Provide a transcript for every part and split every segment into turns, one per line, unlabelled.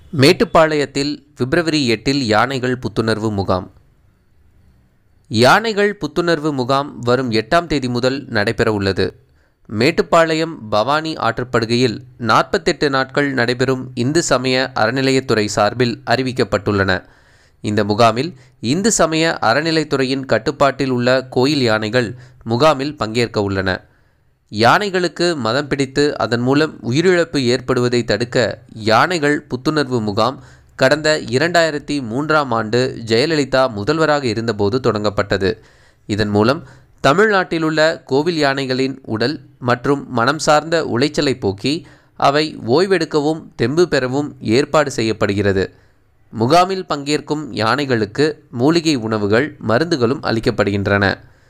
மேட்டுப்பாளையத்தில் பிப்ரவரி 8 யானைகள் புத்துணர்வு முகாம். யானைகள் புத்துணர்வு முகாம் வரும் 8ஆம் தேதி முதல் நடைபெற உள்ளது. மேட்டுப்பாளையம் பவானி ஆற்றுப்படுகையில் 48 நாட்கள் நடைபெறும் இந்து சமய அறநிலையத்துறை சார்பில் அறிவிக்கப்பட்டுள்ளன. இந்த முகாமில் இந்து சமய அறநிலைத்துறையின் கட்டுப்பாட்டில் உள்ள கோயில் யானைகள் முகாமில் பங்கேற்க உள்ளன. யானைகளுக்கு மதம் பிடித்து அதன் மூலம் உயிரிழப்பு ஏற்படுவதை தடுக்க யானைகள் புத்துணர்வு முகாம் கடந்த 2003ஆம் ஆண்டு ஜெயலலிதா முதல்வராக இருந்தபோது தொடங்கப்பட்டது. இதன் மூலம் தமிழ்நாட்டிலுள்ள கோவில் யானைகளின் உடல் மற்றும் மனம் சார்ந்த உளைச்சலை போக்கி அவை ஓய்வெடுக்கவும் தெம்பு பெறவும் ஏற்பாடு செய்யப்படுகிறது. முகாமில் பங்கேற்கும் யானைகளுக்கு மூலிகை உணவுகள், மருந்துகளும் அளிக்கப்படுகின்றன.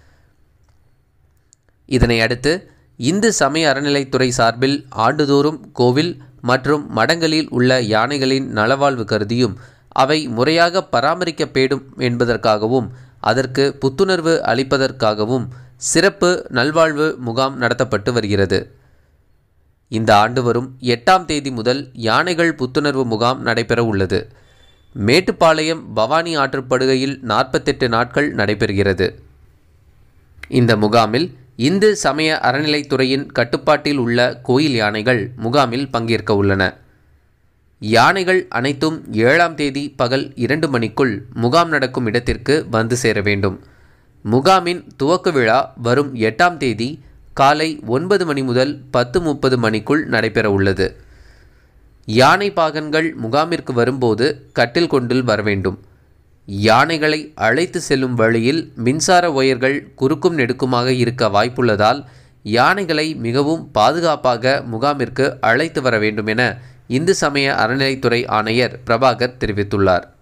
இதனை அடுத்து இந்து சமய அறநிலைத்துறை சார்பில் ஆண்டுதோறும் கோவில் மற்றும் மடங்களில் உள்ள யானைகளின் நலவாழ்வு கருதியும் அவை முறையாக பராமரிக்கப்படும் என்பதற்காகவும் அதற்கு புத்துணர்வு அளிப்பதற்காகவும் சிறப்பு நல்வாழ்வு முகாம் நடத்தப்பட்டு வருகிறது. இந்த ஆண்டு வரும் 8ஆம் தேதி முதல் யானைகள் புத்துணர்வு முகாம் நடைபெற உள்ளது. மேட்டுப்பாளையம் பவானி ஆற்றுப்படுகையில் 48 நாட்கள் நடைபெறுகிறது. இந்த முகாமில் இந்து சமய அறநிலைத்துறையின் கட்டுப்பாட்டில் உள்ள கோயில் யானைகள் முகாமில் பங்கேற்க உள்ளன. யானைகள் அனைத்தும் 7ஆம் தேதி பகல் 2 மணிக்குள் முகாம் நடக்கும் இடத்திற்கு வந்து சேர வேண்டும். முகாமின் துவக்க விழா வரும் 8ஆம் தேதி காலை 9 மணி முதல் 10:30 மணிக்குள் நடைபெற உள்ளது. யானை பாகன்கள் முகாமிற்கு வரும்போது கட்டில் கொண்டு வர வேண்டும். யானைகளை அழைத்து செல்லும் வழியில் மின்சார ஒயர்கள் குறுக்கும் நெடுக்குமாக இருக்க வாய்ப்புள்ளதால் யானைகளை மிகவும் பாதுகாப்பாக முகாமிற்கு அழைத்து வர வேண்டும் என இந்து சமய அறநிலைத்துறை ஆணையர் பிரபாகர் தெரிவித்துள்ளார்.